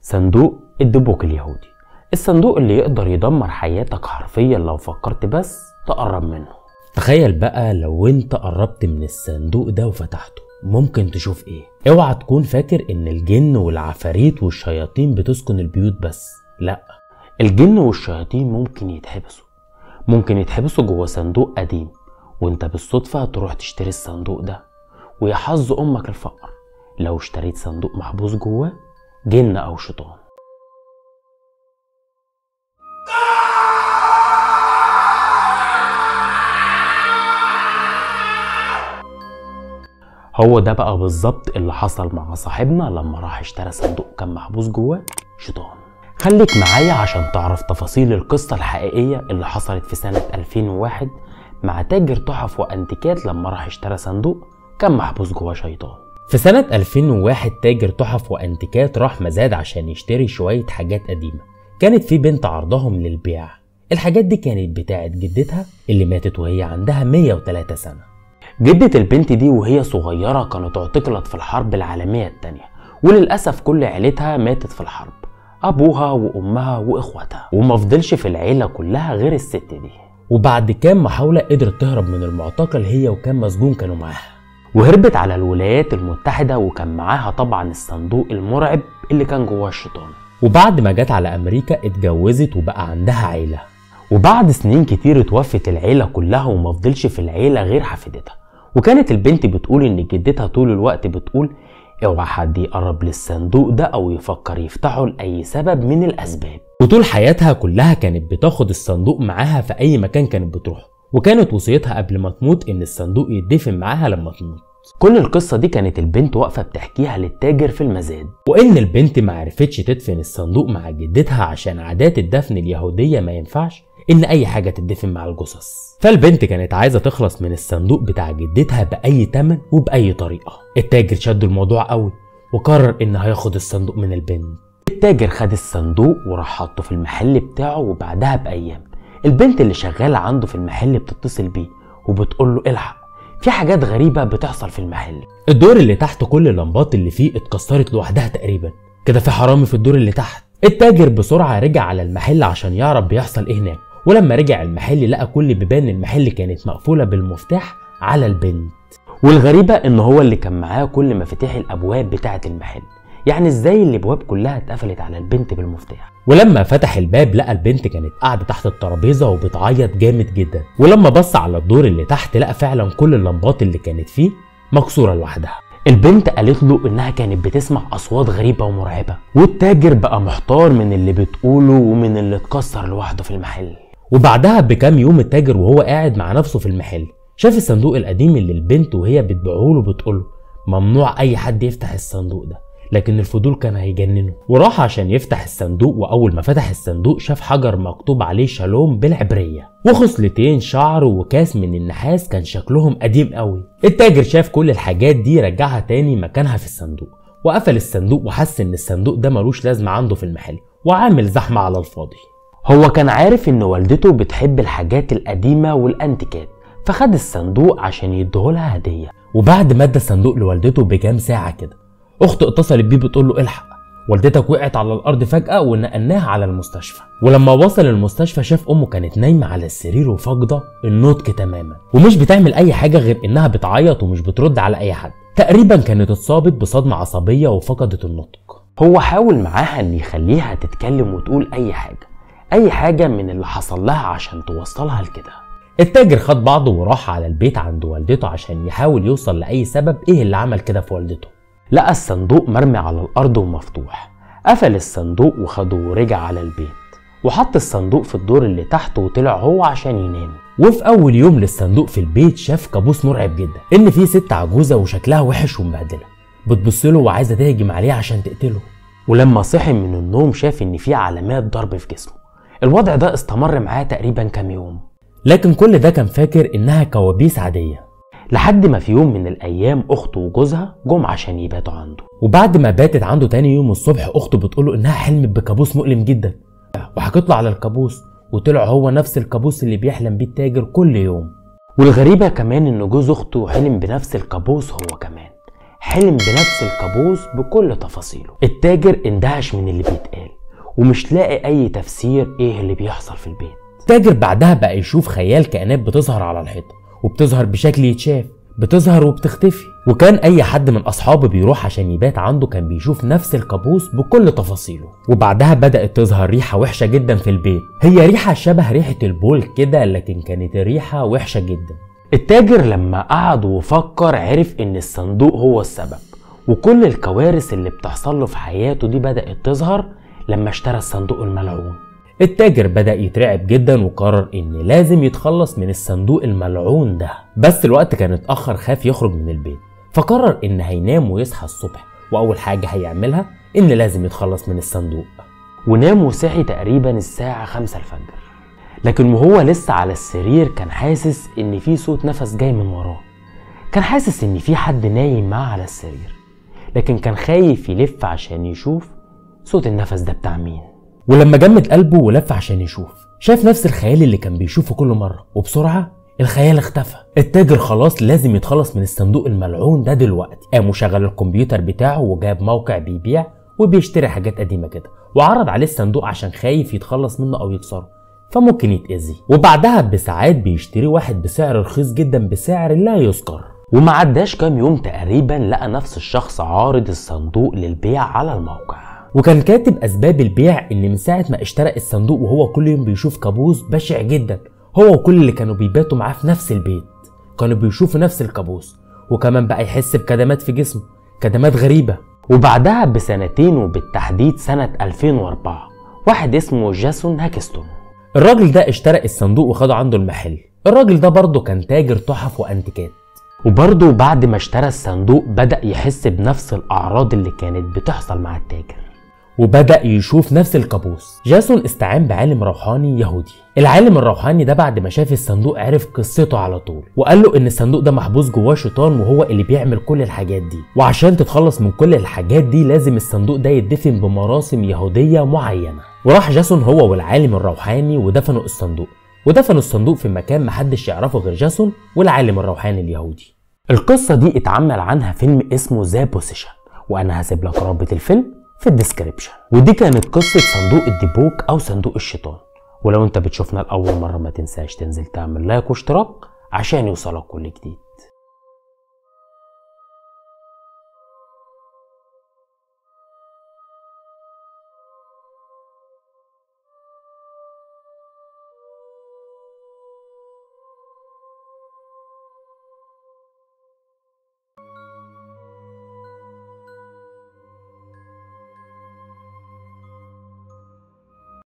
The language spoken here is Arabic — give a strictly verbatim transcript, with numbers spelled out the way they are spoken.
صندوق الدبوك اليهودي، الصندوق اللي يقدر يدمر حياتك حرفيا لو فكرت بس تقرب منه. تخيل بقى لو انت قربت من الصندوق ده وفتحته، ممكن تشوف ايه؟ اوعى تكون فاكر ان الجن والعفاريت والشياطين بتسكن البيوت بس، لا، الجن والشياطين ممكن يتحبسوا ممكن يتحبسوا جوه صندوق قديم، وانت بالصدفة تروح تشتري الصندوق ده، ويا حظ امك الفقر لو اشتريت صندوق محبوس جواه جن او شيطان. هو ده بقى بالظبط اللي حصل مع صاحبنا لما راح اشترى صندوق كان محبوس جواه شيطان. خليك معايا عشان تعرف تفاصيل القصة الحقيقية اللي حصلت في سنة ألفين وواحد مع تاجر تحف وانتيكات لما راح اشترى صندوق كان محبوس جواه شيطان. في سنة ألفين وواحد تاجر تحف وانتيكات راح مزاد عشان يشتري شوية حاجات قديمة كانت في بنت عرضهم للبيع. الحاجات دي كانت بتاعت جدتها اللي ماتت وهي عندها مية وتلاتة سنة. جدة البنت دي وهي صغيرة كانت اعتقلت في الحرب العالمية التانية، وللأسف كل عيلتها ماتت في الحرب، أبوها وأمها وإخواتها، وما فضلش في العيلة كلها غير الست دي. وبعد كام محاولة قدرت تهرب من المعتقل هي وكام مسجون كانوا معاها، وهربت على الولايات المتحدة، وكان معاها طبعا الصندوق المرعب اللي كان جواه الشيطان. وبعد ما جت على أمريكا اتجوزت وبقى عندها عيلة، وبعد سنين كتير اتوفت العيلة كلها وما فضلش في العيلة غير حفيدتها. وكانت البنت بتقول ان جدتها طول الوقت بتقول اوعى حد يقرب للصندوق ده او يفكر يفتحه لاي سبب من الاسباب. وطول حياتها كلها كانت بتاخد الصندوق معاها في اي مكان كانت بتروح، وكانت وصيتها قبل ما تموت ان الصندوق يدفن معاها لما تموت. كل القصة دي كانت البنت واقفة بتحكيها للتاجر في المزاد، وان البنت ما عرفتش تدفن الصندوق مع جدتها عشان عادات الدفن اليهودية ما ينفعش ان اي حاجة تدفن مع الجثث. فالبنت كانت عايزة تخلص من الصندوق بتاع جدتها بأي تمن وبأي طريقة. التاجر شد الموضوع قوي وقرر ان هياخد الصندوق من البنت. التاجر خد الصندوق وراح حطه في المحل بتاعه، وبعدها بأيام البنت اللي شغالة عنده في المحل بتتصل بيه وبتقول له الحق في حاجات غريبة بتحصل في المحل. الدور اللي تحت كل اللمبات اللي فيه اتكسرت لوحدها تقريبا، كده في حرامي في الدور اللي تحت. التاجر بسرعة رجع على المحل عشان يعرف بيحصل ايه هناك، ولما رجع المحل لقى كل بيبان المحل كانت مقفولة بالمفتاح على البنت. والغريبة ان هو اللي كان معاه كل مفاتيح الابواب بتاعة المحل، يعني ازاي الابواب كلها اتقفلت على البنت بالمفتاح؟ ولما فتح الباب لقى البنت كانت قاعدة تحت الترابيزة وبتعيط جامد جدا، ولما بص على الدور اللي تحت لقى فعلا كل اللمبات اللي كانت فيه مكسورة لوحدها. البنت قالت له انها كانت بتسمع اصوات غريبة ومرعبة، والتاجر بقى محتار من اللي بتقوله ومن اللي اتكسر لوحده في المحل. وبعدها بكام يوم التاجر وهو قاعد مع نفسه في المحل شاف الصندوق القديم اللي البنت وهي بتبيعوله بتقوله ممنوع اي حد يفتح الصندوق ده، لكن الفضول كان هيجننه وراح عشان يفتح الصندوق. واول ما فتح الصندوق شاف حجر مكتوب عليه شالوم بالعبرية، وخصلتين شعر وكاس من النحاس كان شكلهم قديم قوي. التاجر شاف كل الحاجات دي رجعها تاني مكانها في الصندوق، وقفل الصندوق وحس ان الصندوق ده ملوش لازمة عنده في المحل وعامل زحمة على الفاضي. هو كان عارف ان والدته بتحب الحاجات القديمة والانتيكات، فخد الصندوق عشان يديهولها هدية. وبعد ما ادى الصندوق لوالدته بكام ساعة كده اخته اتصلت بيه بتقول له الحق والدتك وقعت على الارض فجأة ونقلناها على المستشفى. ولما وصل المستشفى شاف امه كانت نايمة على السرير وفاقدة النطق تماما، ومش بتعمل اي حاجة غير انها بتعيط ومش بترد على اي حد. تقريبا كانت اتصابت بصدمة عصبية وفقدت النطق. هو حاول معاها ان يخليها تتكلم وتقول اي حاجة اي حاجة من اللي حصل لها عشان توصلها لكده. التاجر خد بعضه وراح على البيت عند والدته عشان يحاول يوصل لاي سبب ايه اللي عمل كده في والدته. لقى الصندوق مرمي على الارض ومفتوح، قفل الصندوق وخده ورجع على البيت وحط الصندوق في الدور اللي تحت وطلع هو عشان ينام. وفي اول يوم للصندوق في البيت شاف كابوس مرعب جدا، ان في ست عجوزة وشكلها وحش ومبهدلة بتبصله وعايزة تهجم عليه عشان تقتله. ولما صحي من النوم شاف ان في علامات ضرب في جسمه. الوضع ده استمر معاه تقريبا كام يوم، لكن كل ده كان فاكر انها كوابيس عادية، لحد ما في يوم من الايام اخته وجوزها جم عشان يباتوا عنده. وبعد ما باتت عنده تاني يوم الصبح اخته بتقوله انها حلمت بكابوس مؤلم جدا، وحكت له على الكابوس وطلع هو نفس الكابوس اللي بيحلم بيه التاجر كل يوم. والغريبة كمان ان جوز اخته حلم بنفس الكابوس هو كمان، حلم بنفس الكابوس بكل تفاصيله. التاجر اندهش من اللي بيتقال ومش لاقي اي تفسير ايه اللي بيحصل في البيت. التاجر بعدها بقى يشوف خيال كائنات بتظهر على الحيطة وبتظهر بشكل يتشاف، بتظهر وبتختفي. وكان اي حد من اصحابه بيروح عشان يبات عنده كان بيشوف نفس الكابوس بكل تفاصيله. وبعدها بدأت تظهر ريحة وحشة جدا في البيت، هي ريحة شبه ريحة البول كده، لكن كانت الريحة وحشة جدا. التاجر لما قعد وفكر عرف ان الصندوق هو السبب، وكل الكوارث اللي بتحصل له في حياته دي بدأت تظهر لما اشترى الصندوق الملعون. التاجر بدأ يترعب جدا وقرر ان لازم يتخلص من الصندوق الملعون ده، بس الوقت كان اتأخر، خاف يخرج من البيت، فقرر ان هينام ويصحى الصبح، واول حاجة هيعملها ان لازم يتخلص من الصندوق. ونام وصحي تقريبا الساعة خمسة الفجر، لكن وهو لسه على السرير كان حاسس ان في صوت نفس جاي من وراه. كان حاسس ان في حد نايم معاه على السرير، لكن كان خايف يلف عشان يشوف صوت النفس ده بتاع مين. ولما جمد قلبه ولف عشان يشوف، شاف نفس الخيال اللي كان بيشوفه كل مرة، وبسرعة الخيال اختفى. التاجر خلاص لازم يتخلص من الصندوق الملعون ده دلوقتي، قام وشغل الكمبيوتر بتاعه وجاب موقع بيبيع وبيشتري حاجات قديمة كده، وعرض عليه الصندوق عشان خايف يتخلص منه او يكسره فممكن يتأذي. وبعدها بساعات بيشتري واحد بسعر رخيص جدا بسعر لا يذكر. وما عداش كام يوم تقريبا لقى نفس الشخص عارض الصندوق للبيع على الموقع، وكان كاتب اسباب البيع ان من ساعه ما اشترى الصندوق وهو كل يوم بيشوف كابوس بشع جدا، هو وكل اللي كانوا بيباتوا معاه في نفس البيت كانوا بيشوفوا نفس الكابوس، وكمان بقى يحس بكدمات في جسمه، كدمات غريبه. وبعدها بسنتين وبالتحديد سنه ألفين وأربعة واحد اسمه جاسون هاكستون، الراجل ده اشترى الصندوق وخده عنده المحل. الراجل ده برضه كان تاجر تحف وانتيكات، وبرضه بعد ما اشترى الصندوق بدأ يحس بنفس الأعراض اللي كانت بتحصل مع التاجر، وبدأ يشوف نفس الكابوس. جاسون استعان بعالم روحاني يهودي. العالم الروحاني ده بعد ما شاف الصندوق عرف قصته على طول، وقال له ان الصندوق ده محبوس جواه شيطان وهو اللي بيعمل كل الحاجات دي، وعشان تتخلص من كل الحاجات دي لازم الصندوق ده يدفن بمراسم يهودية معينة. وراح جاسون هو والعالم الروحاني ودفنوا الصندوق، ودفنوا الصندوق في مكان محدش يعرفه غير جاسون والعالم الروحاني اليهودي. القصة دي اتعمل عنها فيلم اسمه ذا بوسيشن، وانا هسيب لك رابط الفيلم في الديسكريبشن. ودي كانت قصة صندوق الديبوك او صندوق الشيطان. ولو انت بتشوفنا لأول مرة ما تنساش تنزل تعمل لايك واشتراك عشان يوصلك كل جديد.